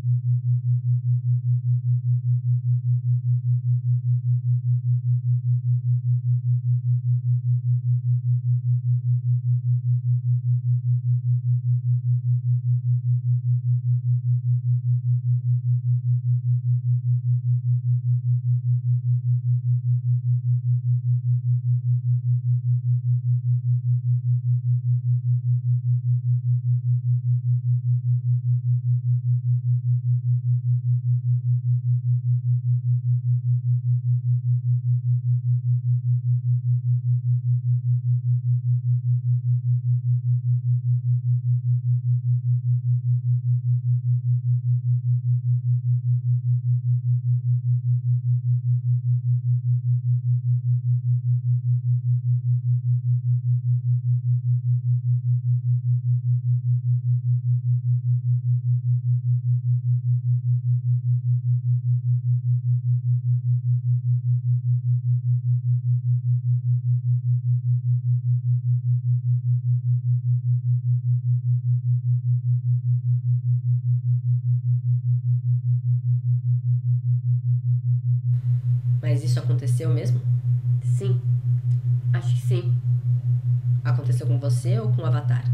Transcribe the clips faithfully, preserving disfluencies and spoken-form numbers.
Mas isso aconteceu mesmo? Sim, acho que sim. Aconteceu com você ou com o Avatar?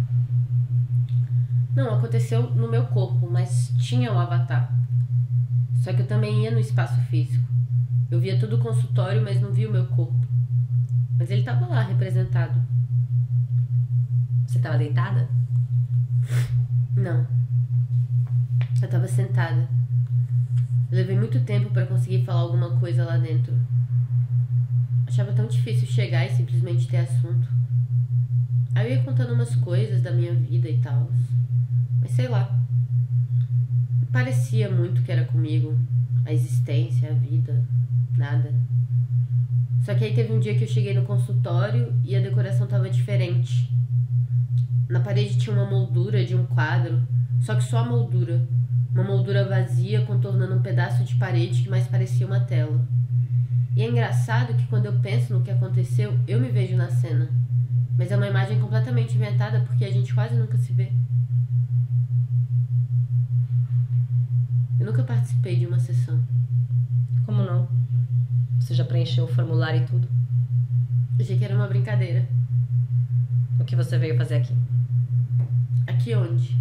Não, aconteceu no meu corpo, mas tinha um avatar. Só que eu também ia no espaço físico. Eu via todo o consultório, mas não via o meu corpo. Mas ele tava lá, representado. Você estava deitada? Não. Eu tava sentada. Eu levei muito tempo pra conseguir falar alguma coisa lá dentro. Achava tão difícil chegar e simplesmente ter assunto. Aí eu ia contando umas coisas da minha vida e tal. Mas sei lá. Não parecia muito que era comigo. A existência, a vida, nada. Só que aí teve um dia que eu cheguei no consultório e a decoração tava diferente. Na parede tinha uma moldura de um quadro, só que só a moldura. Uma moldura vazia contornando um pedaço de parede que mais parecia uma tela. E é engraçado que quando eu penso no que aconteceu, eu me vejo na cena. Mas é uma imagem completamente inventada porque a gente quase nunca se vê. Eu nunca participei de uma sessão. Como não? Você já preencheu o formulário e tudo? Achei que era uma brincadeira. O que você veio fazer aqui? Aqui onde?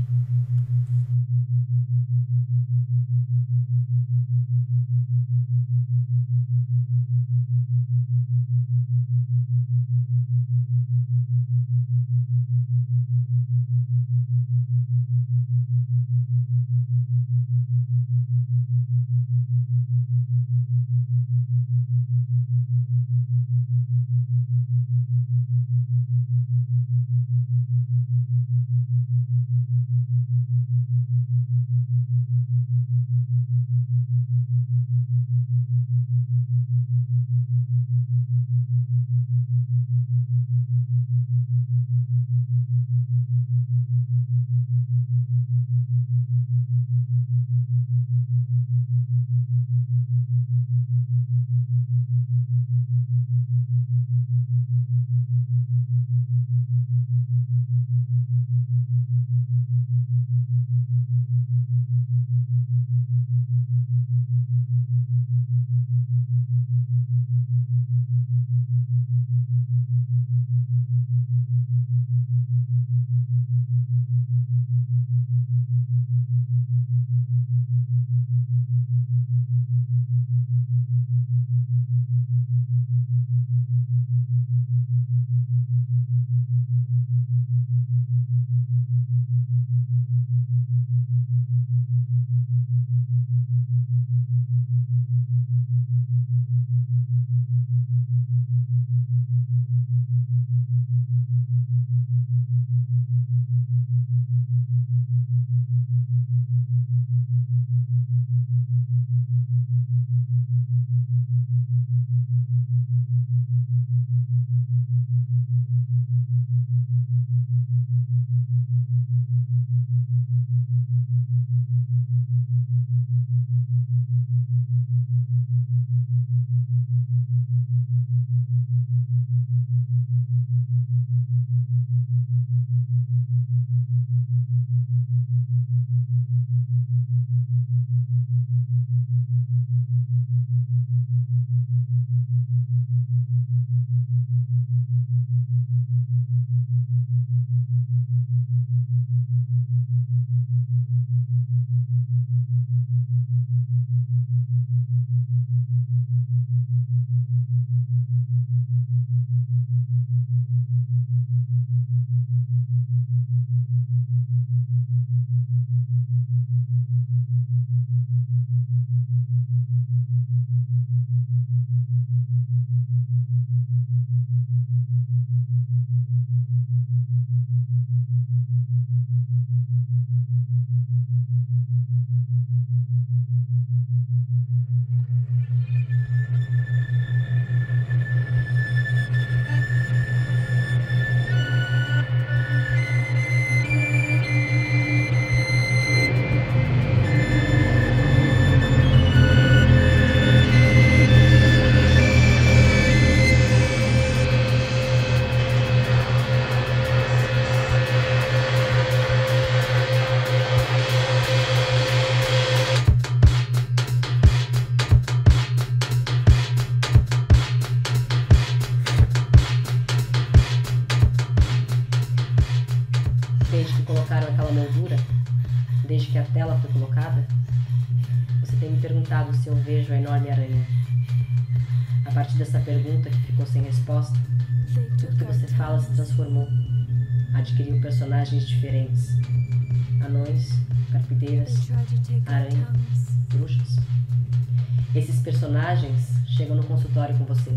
Desde que colocaram aquela moldura, desde que a tela foi colocada, você tem me perguntado se eu vejo a enorme aranha. A partir dessa pergunta que ficou sem resposta, tudo que você fala se transformou. Adquiriu personagens diferentes. Anões, carpideiras, aranhas, bruxas. Esses personagens chegam no consultório com você.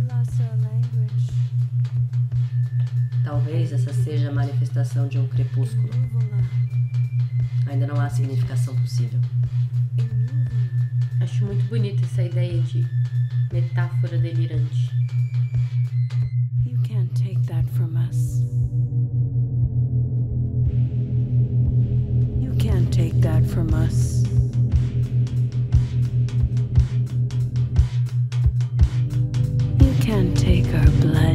Talvez essa seja a manifestação de um crepúsculo. Ainda não há significação possível. Acho muito bonita essa ideia de metáfora delirante. You can't take that from us. You can't take that from us. You can't take our blood.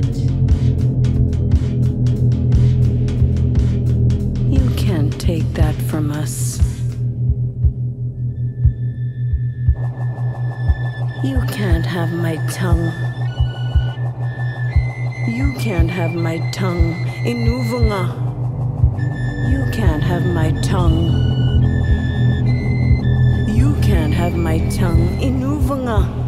You can't take that from us. You can't have my tongue. You can't have my tongue. Inuvunga. You can't have my tongue. You can't have my tongue. Inuvunga.